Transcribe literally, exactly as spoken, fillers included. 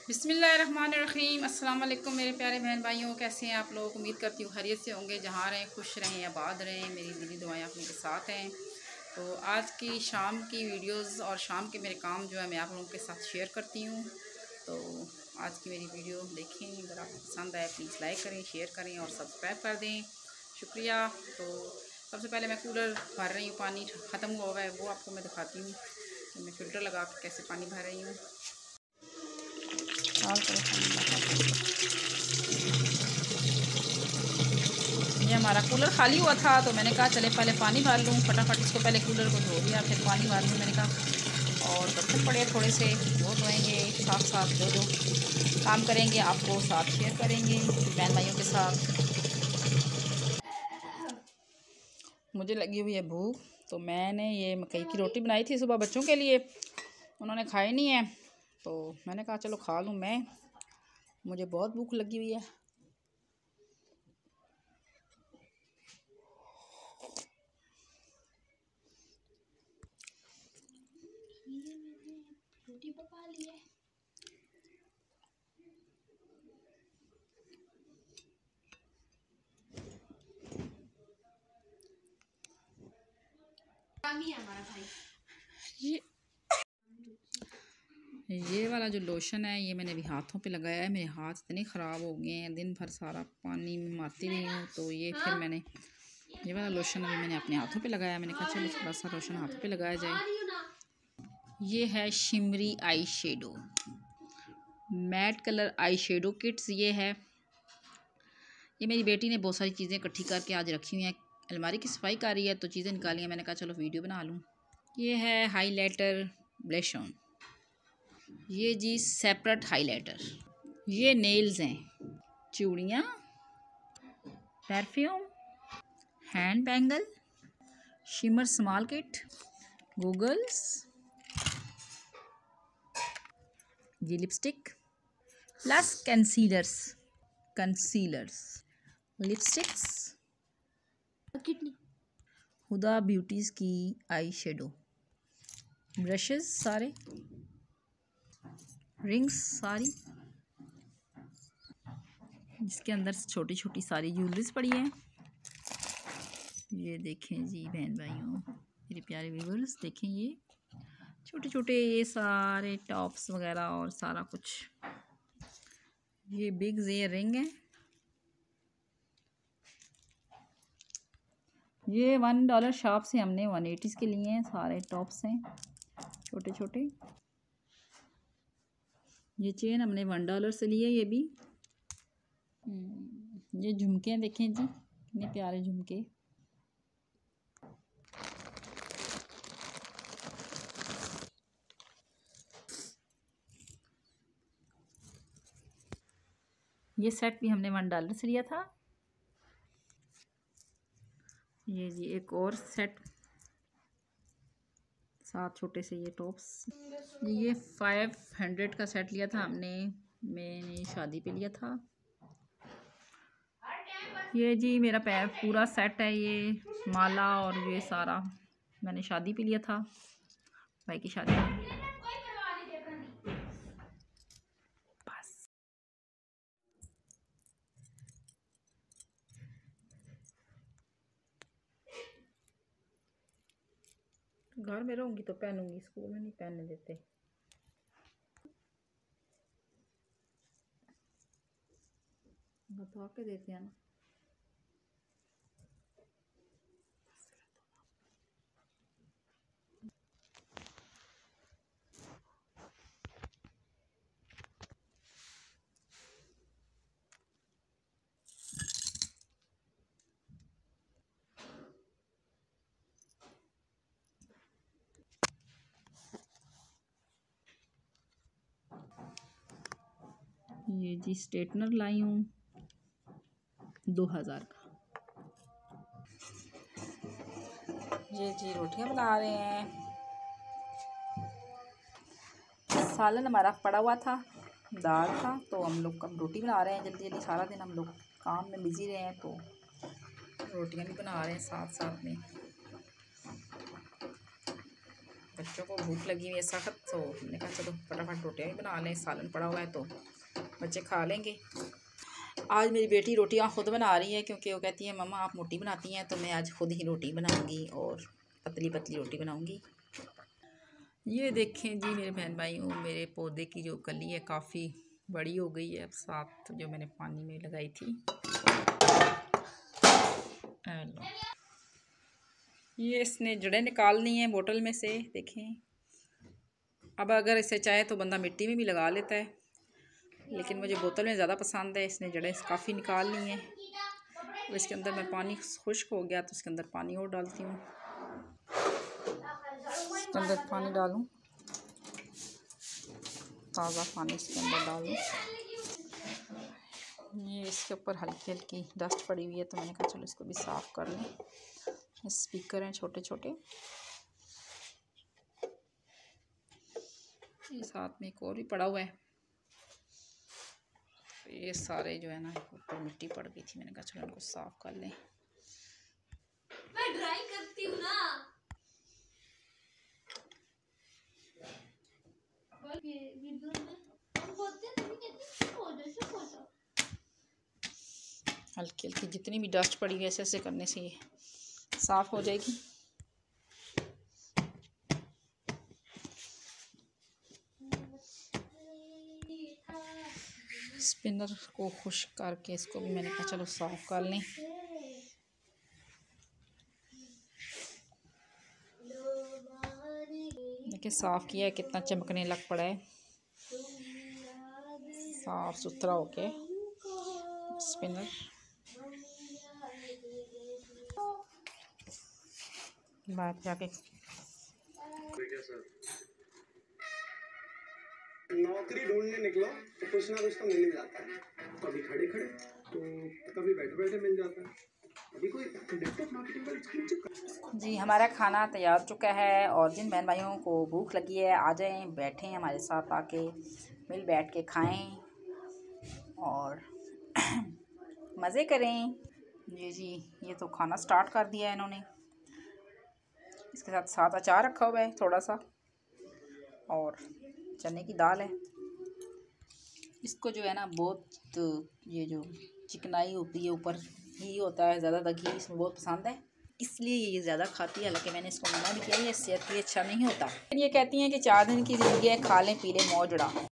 बिस्मिल्लाहिर्रहमानिर्रहीम। अस्सलाम वालेकुम मेरे प्यारे बहन भाइयों, कैसे हैं आप लोग। उम्मीद करती हूँ खैरियत से होंगे, जहाँ रहें खुश रहें आबाद रहें। मेरी दिली दुआएं आप लोगों के साथ हैं। तो आज की शाम की वीडियोस और शाम के मेरे काम जो है मैं आप लोगों के साथ शेयर करती हूँ। तो आज की मेरी वीडियो देखें, अगर आपको पसंद आए प्लीज़ लाइक करें, शेयर करें और सब्सक्राइब कर दें, शुक्रिया। तो सबसे पहले मैं कूलर भर रही हूँ, पानी ख़त्म हुआ हुआ है वो आपको मैं दिखाती हूँ। तो मैं फ़िल्टर लगा के कैसे पानी भर रही हूँ। ये हमारा कूलर खाली हुआ था तो मैंने कहा चले पहले पानी भर लूँ, फटाफट इसको पहले कूलर को धो दिया, फिर पानी भर लूँ मैंने कहा। और बर्तन पड़े थोड़े से वो धोएंगे, साथ साथ जो जो काम करेंगे आपको साथ शेयर करेंगे बहन भाइयों के साथ। मुझे लगी हुई है भूख, तो मैंने ये मकई की रोटी बनाई थी सुबह बच्चों के लिए, उन्होंने खाई नहीं है तो मैंने कहा चलो खा लूँ मैं, मुझे बहुत भूख लगी हुई है। रोटी पका ली है। हमारा भाई ये ये वाला जो लोशन है ये मैंने अभी हाथों पे लगाया है। मेरे हाथ इतने ख़राब हो गए हैं, दिन भर सारा पानी में मारती रही हूँ, तो ये फिर मैंने ये वाला लोशन अभी मैंने अपने हाथों पे लगाया। मैंने कहा चलो थोड़ा सा लोशन हाथों पे लगाया जाए। ये है shimmery eye shadow, matte colour eye shadow kits. ये है, ये मेरी बेटी ने बहुत सारी चीज़ें इकट्ठी करके आज रखी हुई हैं। अलमारी की सफाई कर रही है तो चीज़ें निकाली हैं, मैंने कहा चलो वीडियो बना लूँ। ये है हाईलाइटर ब्लश ऑन, ये जी सेपरेट हाईलाइटर। ये नेल्स हैं, चूड़ियाँ, perfume, hand bangle, shimmer small kit, goggles, ये lipstick plus concealers concealers lipsticks, कितनी हुदा ब्यूटीज़ की आई शेडो, ब्रशेस सारे, रिंग्स सारी, जिसके अंदर छोटी छोटी सारी ज्वेलरीज पड़ी हैं। ये देखें जी बहन भाइयों, मेरे प्यारे व्यूअर्स, देखें ये छोटे छोटे ये सारे टॉप्स वगैरह और सारा कुछ। ये बिग ये रिंग है, ये वन डॉलर शॉप से हमने वन एटीज़ के लिए हैं। सारे टॉप्स हैं छोटे छोटे। ये चेन हमने वन डॉलर से लिए, ये भी। ये झुमके देखें जी, कितने प्यारे झुमके। ये सेट भी हमने वन डॉलर से लिया था। ये जी एक और सेट, सात छोटे से ये टॉप्स। ये फाइव हंड्रेड का सेट लिया था हमने, मैंने शादी पे लिया था। ये जी मेरा पैर पूरा सेट है, ये माला और ये सारा मैंने शादी पे लिया था, भाई की शादी में। बस घर में रहूँगी तो पहनूंगी, स्कूल में नहीं पहनने देते। बता के देते हैं ना। ये जी स्ट्रेटनर लाई हूँ दो हज़ार का। ये जी रोटियां बना रहे हैं। सालन हमारा पड़ा हुआ था, दाल था, तो हम लोग अब रोटी बना रहे हैं जल्दी जल्दी। सारा दिन हम लोग काम में बिजी रहे हैं तो रोटियां भी बना रहे हैं साथ साथ में। बच्चों को भूख लगी हुई है सख्त, तो मैंने कहा चलो फटाफट रोटियाँ भी बना लें, सालन पड़ा हुआ है तो बच्चे खा लेंगे। आज मेरी बेटी रोटियाँ खुद बना रही है क्योंकि वो कहती है मम्मा आप मोटी बनाती हैं, तो मैं आज खुद ही रोटी बनाऊँगी और पतली पतली रोटी बनाऊँगी। ये देखें जी मेरे बहन भाइयों, मेरे पौधे की जो कली है काफ़ी बड़ी हो गई है। अब साथ जो मैंने पानी में लगाई थी, ये इसने जड़ें निकालनी है बोतल में से, देखें। अब अगर इसे चाहे तो बंदा मिट्टी में भी लगा लेता है, लेकिन मुझे बोतल में ज़्यादा पसंद है। इसने जड़ें काफ़ी निकाल ली हैं। अब इसके अंदर मैं पानी खुश्क हो गया तो इसके अंदर पानी और डालती हूँ। इसके अंदर पानी डालूँ, ताज़ा पानी इसके अंदर डालूँ। ये इसके ऊपर हल्की हल्की डस्ट पड़ी हुई है तो मैंने कहा चलो इसको भी साफ़ कर लें। स्पीकर हैं छोटे छोटे, ये साथ में एक और भी पड़ा हुआ है। तो ये सारे जो है ना ऊपर मिट्टी पड़ गई थी, मैंने कहा चलो इनको साफ़ कर लें। मैं ड्राई करती हूँ ना। हल्की हल्की जितनी भी डस्ट पड़ी है ऐसे ऐसे करने से ये साफ़ हो जाएगी। स्पिनर को खुश्क करके इसको भी मैंने कहा चलो साफ़ कर लें। देखिए साफ़ किया है, कितना चमकने लग पड़ा है, साफ़ सुथरा होके स्पिनर। बाहर जाके नौकरी ढूंढने निकलो तो कुछ ना कुछ तो मिल ही जाता है। कभी खड़े खड़े तो कभी बैठे बैठे मिल जाता है। अभी कोई नेटवर्क मार्केटिंग वाली स्कीम चुका। जी हमारा खाना तैयार चुका है और जिन बहन भाइयों को भूख लगी है आ जाएं, बैठें हमारे साथ आके, मिल बैठ के खाएं और मज़े करें। जी जी ये तो खाना स्टार्ट कर दिया है इन्होंने। इसके साथ साथ अचार रखा हुआ है थोड़ा सा और चने की दाल है। इसको जो है ना बहुत तो ये जो चिकनाई होती है ऊपर घी होता है, ज़्यादा घी इसमें बहुत पसंद है, इसलिए ये ज़्यादा खाती है। हालांकि मैंने इसको मना भी किया, ये सेहत के लिए अच्छा नहीं होता। ये कहती हैं कि चार दिन की ज़िंदगी है, खा लें पी लें मौज उड़ा।